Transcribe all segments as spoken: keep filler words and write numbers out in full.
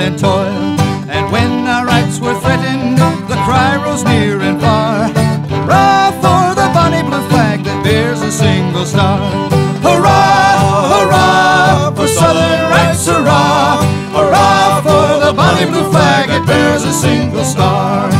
and toil. And when our rights were threatened, the cry rose near and far. Hurrah for the bonny blue flag that bears a single star. Hurrah, hurrah for Southern rights, hurrah. Hurrah for the bonny blue flag that bears a single star.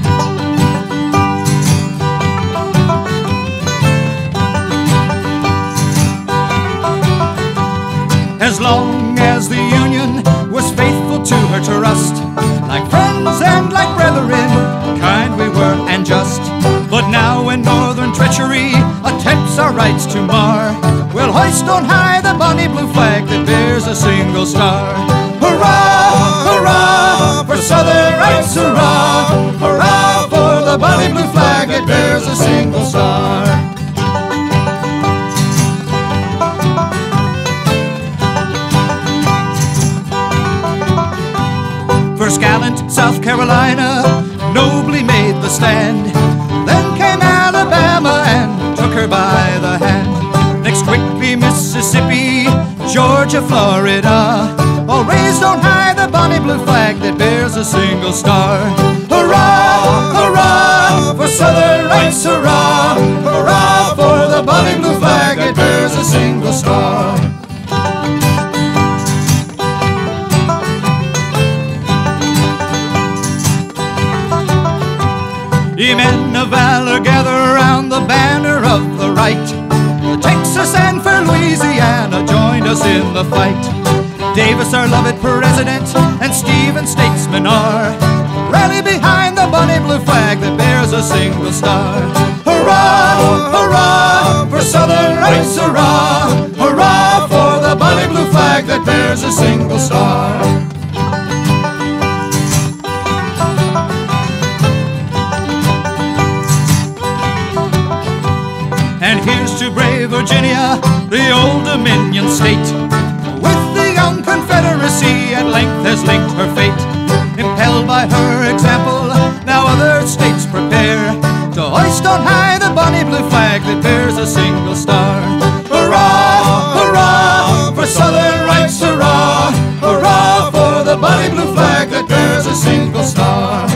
As long as the Union was faithful to her trust, like friends and like brethren, kind we were and just. But now when northern treachery attempts our rights to mar, we'll hoist on high the bonny blue flag that bears a single star. Hurrah, hurrah for Southern rights, hurrah. Hurrah for the bonny blue flag that bears a single star. First gallant South Carolina nobly made the stand. Then came Alabama and took her by the hand. Next quickly Mississippi, Georgia, Florida, all raised on high the bonny blue flag that bears a single star. Hurrah, hurrah for Southern rights, hurrah. Hurrah for the bonny blue flag that bears a single star. Ye men of valor, gather around the banner of the right. Texas and for Louisiana joined us in the fight. Davis, our loved president, and Stephen, statesmen are, rally behind the bonny blue flag that bears a single star. Hurrah, hurrah for Southern rights, hurrah. Hurrah for the bonny blue flag that bears a single star. And here's to brave Virginia, the old Dominion state. With the young Confederacy at length has linked her fate. Impelled by her example, now other states prepare to hoist on high the bonny blue flag that bears a single star. Hurrah, hurrah for Southern rights, hurrah. Hurrah for the bonny blue flag that bears a single star.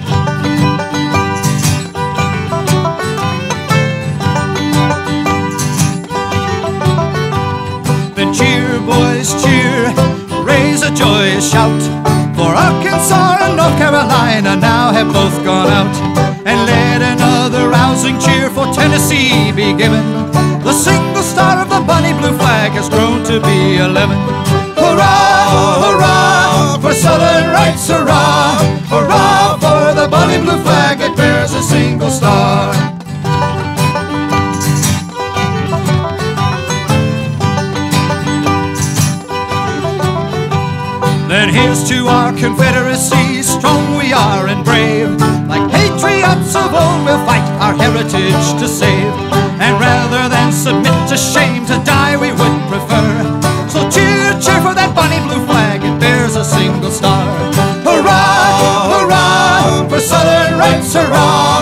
Cheer, boys, cheer, raise a joyous shout, for Arkansas and North Carolina now have both gone out. And let another rousing cheer for Tennessee be given. The single star of the bonny blue flag has grown to be eleven. Hurrah, hurrah for Southern rights, hurrah. Hurrah for the bonny blue flag that bears a single star. Then here's to our Confederacy, strong we are and brave. Like patriots of old we'll fight our heritage to save. And rather than submit to shame, to die we would prefer. So cheer, cheer for that bonny blue flag, it bears a single star. Hurrah, hurrah for Southern rights, hurrah.